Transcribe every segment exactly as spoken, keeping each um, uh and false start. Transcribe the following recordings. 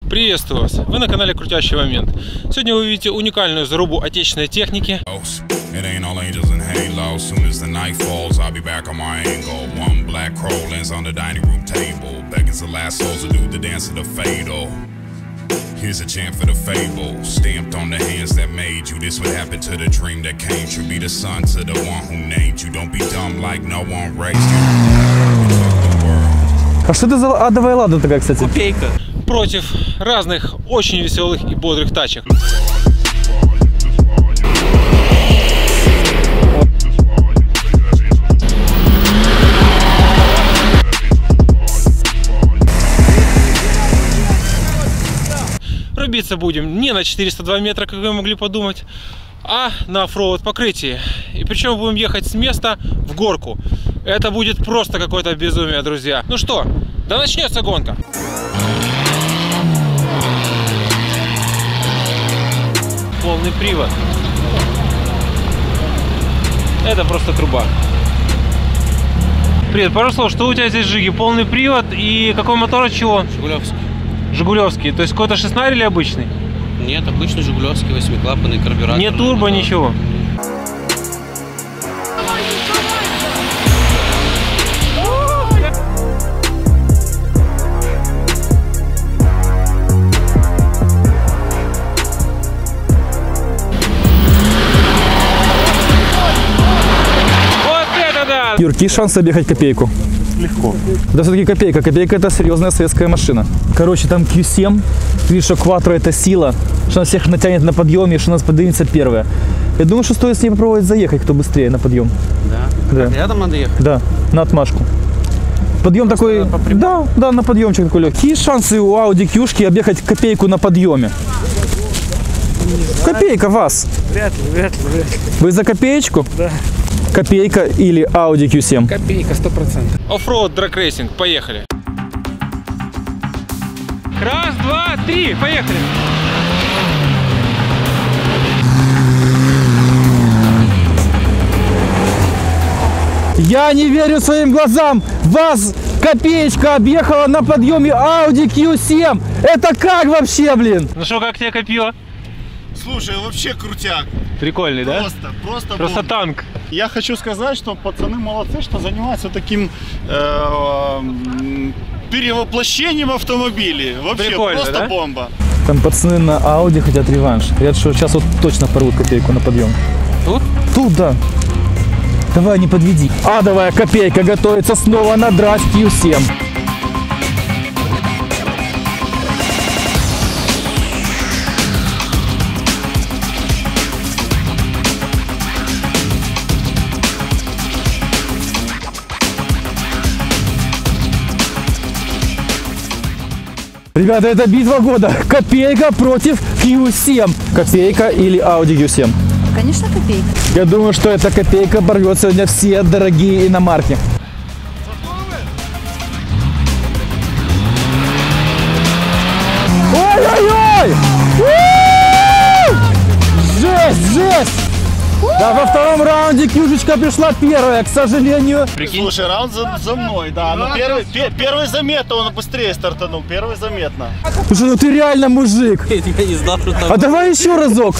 Приветствую вас! Вы на канале Крутящий Момент. Сегодня вы увидите уникальную зарубу отечественной техники. Here's a chant for the fable, stamped on the hands that made you. This would happen to the dream that came true. Be the son to the one who named you. Don't be dumb like no one raised you. А что это за адовая лада такая, кстати? Копейка. Против разных очень веселых и бодрых тачек. Рубиться будем не на четыреста два метра, как вы могли подумать, а на оффроуд покрытии. И причем будем ехать с места в горку. Это будет просто какое-то безумие, друзья. Ну что, да начнется гонка. Полный привод. Это просто труба. Привет, пару слов, что у тебя здесь, Жиги? Полный привод и какой мотор от чего? Жигулевский. Жигулевский, то есть какой-то шестнарь или обычный? Нет, обычный жигулевский, восьмиклапанный карбюратор. Не турбо, мотор. Ничего. Вот это да! Юр, какие шансы объехать копейку? Легко. Да все-таки копейка. Копейка — это серьезная советская машина. Короче, там кью семь. Ты видишь, что кватро — это сила. Что она всех натянет на подъеме, что у нас поднимется первая. Я думаю, что стоит с ней попробовать заехать, кто быстрее на подъем. Да? Да. Рядом надо ехать? Да, на отмашку. Подъем такой... Да, да, на подъемчик такой легкий. Какие шансы у Audi Q-шки объехать копейку на подъеме? Копейка вас. Вряд ли, вряд ли, вряд ли. Вы за копеечку? Да. Копейка или Audi Q семь? Копейка, сто процентов. Оффроуд драг-рейсинг, поехали. Раз, два, три, поехали. Я не верю своим глазам. Вас копеечка объехала на подъеме Audi Q семь. Это как вообще, блин? Ну что, как тебе копило? Слушай, вообще крутяк. Прикольный, да? Просто, просто, Просто бомба. танк. Я хочу сказать, что пацаны молодцы, что занимаются таким э, перевоплощением автомобилей. Вообще Прикольно, просто да? бомба. Там пацаны на Audi хотят реванш. Говорят, что сейчас вот точно порвут копейку на подъем. Тут? Тут, да. Давай, не подведи. Адовая копейка готовится снова надрать Q семь. Ребята, это битва года. Копейка против Q семь. Копейка или Audi Q семь? Конечно, копейка. Я думаю, что эта копейка порвет сегодня все дорогие иномарки. Ой-ой-ой! Жесть, жесть! Да, во втором раунде Кьюшечка пришла первая, к сожалению. Прикинь? Слушай, раунд за, за мной, да. Но первый, пер, первый заметно, он быстрее стартанул. Первый заметно. Слушай, ну ты реально мужик. Я не знал, что там... А давай еще разок.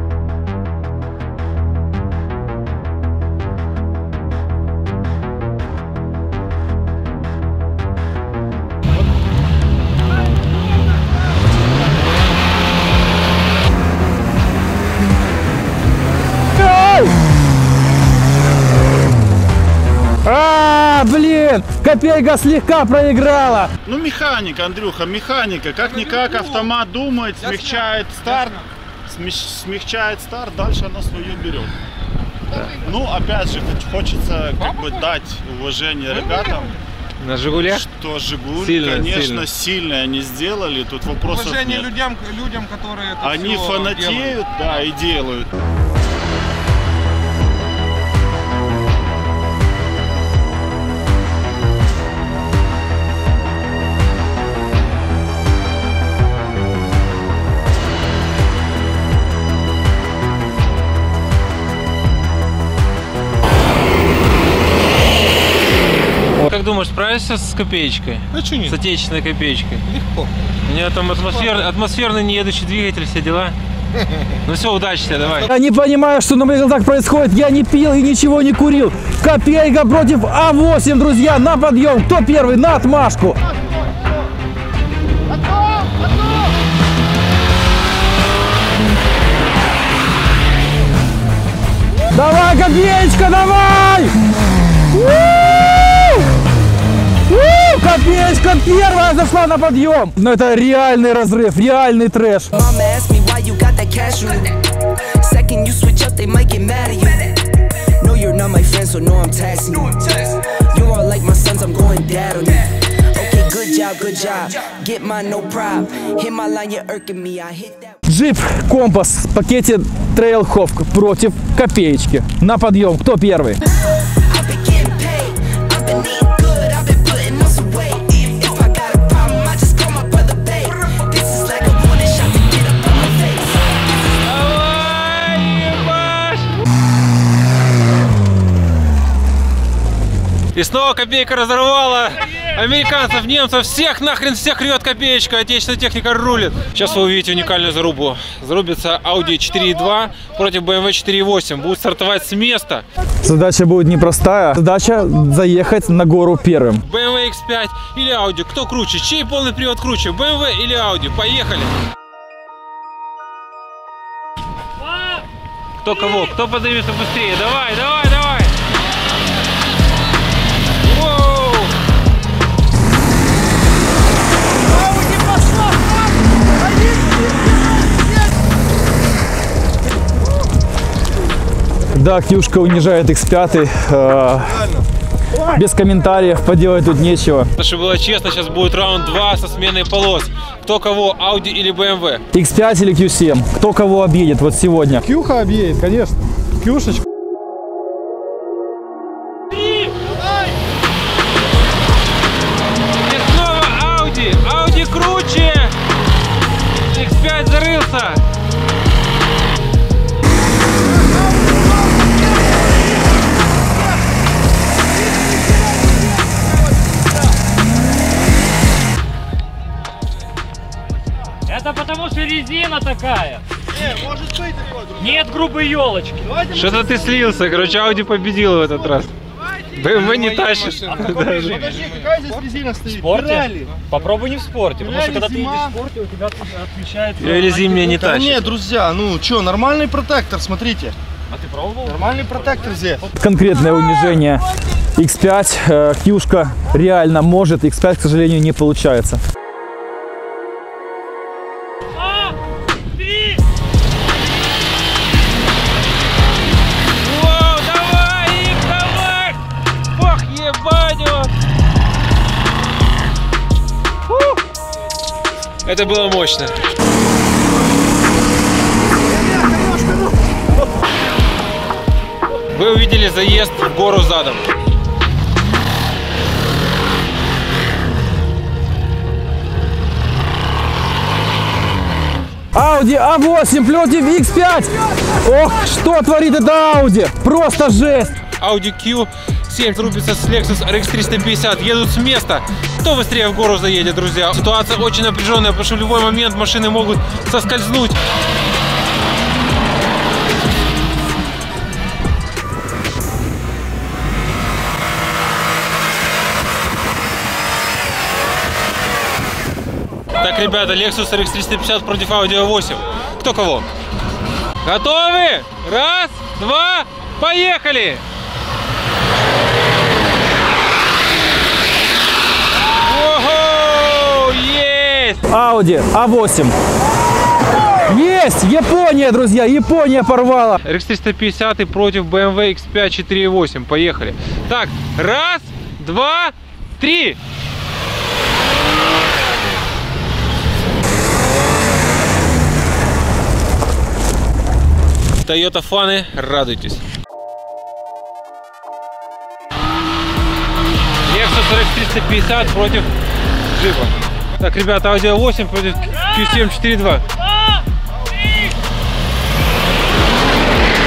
А, блин, копейка слегка проиграла. Ну, механика, Андрюха, механика. Как-никак автомат думает, смягчает старт. Смягчает старт, дальше она свое берет. Ну, опять же, хочется как бы дать уважение ребятам. На Жигулях? Что Жигуль, сильно, конечно, сильно. сильно они сделали. Тут вопросов Уважение нет. людям, людям, которые это Они все фанатеют, делают. да, и делают. Как как думаешь, справишься с копеечкой? А что нет? С отечественной копеечкой? Легко. У нее там атмосфер... атмосферный неедущий двигатель, все дела. Ну все, удачи тебе, давай. Я не понимаю, что на моих глазах происходит. Я не пил и ничего не курил. Копейка против А восемь, друзья, на подъем. Кто первый? На отмашку. Давай, копеечка, давай! У-у-у! У-у-у! Копеечка первая зашла на подъем. Но это реальный разрыв, реальный трэш. Mama asked me why you got that cash on you. Second you switch up, they might get mad at you. No, you're not my friend, so no, I'm taxing you. You're all like my sons, I'm going dad on you. Okay, good job, good job. Get mine, no problem. Hit my line, you're irking me. I hit that. Джип Компас в пакете Trailhawk против копеечки. На подъем. Кто первый? I've been getting paid. I've been eating good. I've been putting on some weight. If I got a problem, I just call my brother babe. This is like a warning shot to get up on my face. И снова копейка разорвала американцев, немцев, всех нахрен, всех рвет копеечка, отечественная техника рулит. Сейчас вы увидите уникальную зарубу. Зарубится Audi четыре и два против бэ эм вэ четыре и восемь. Будут стартовать с места. Задача будет непростая. Задача заехать на гору первым. бэ эм вэ икс пять или Audi, кто круче? Чей полный привод круче, бэ эм вэ или Audi? Поехали! Кто кого? Кто поднимется быстрее? Давай, давай, давай! Да, Кьюшка унижает икс пять. Э, без комментариев, поделать тут нечего. Чтобы было честно, сейчас будет раунд два со сменой полос. Кто кого, Audi или бэ эм вэ? икс пять или кью семь? Кто кого объедет вот сегодня? Кьюха объедет, конечно. Кьюшечка. И снова Audi! Audi круче! икс пять зарылся! Это потому что резина такая. Нет грубой елочки. Что-то ты слился, короче, Audi победил в этот раз. бэ эм вэ не тащит. Подожди, какая здесь резина стоит? В спорте? Попробуй не в спорте, потому что когда ты едешь в спорте, у тебя отвечает... Или зимняя не Да тащит. нет, друзья, ну что, нормальный протектор, смотрите. А ты пробовал? Нормальный протектор здесь. Конкретное унижение. икс пять, э, Кьюшка реально может, икс пять, к сожалению, не получается. Это было мощно. Вы увидели заезд в гору задом. Audi а восемь против икс пять. Ох, что творит это Audi. Просто жесть. Audi кью семь рубится с Lexus эр икс триста пятьдесят. Едут с места. Кто быстрее в гору заедет, друзья? Ситуация очень напряженная, потому что в любой момент машины могут соскользнуть. Так, ребята, Lexus эр икс триста пятьдесят против Audi а восемь. Кто кого? Готовы? Раз, два, поехали! Ого! Есть! Audi а восемь. Есть! Япония, друзья! Япония порвала! эр икс триста пятьдесят против бэ эм вэ икс пять четыре и восемь. Поехали. Так, раз, два, три! Toyota фаны, радуйтесь. Lexus эр икс триста пятьдесят против джипа. Так, ребята, Audi а восемь против кью семь четыре и два.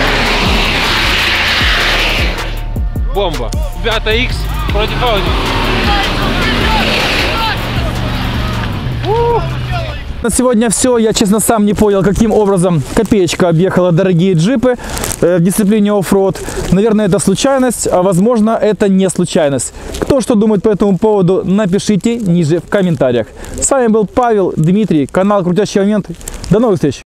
Бомба. Ребята, X против Audi. На сегодня все. Я, честно, сам не понял, каким образом Копеечка объехала дорогие джипы э, в дисциплине оффроуд. Наверное, это случайность, а возможно, это не случайность. Кто что думает по этому поводу, напишите ниже в комментариях. С вами был Павел, Дмитрий, канал Крутящий Момент. До новых встреч!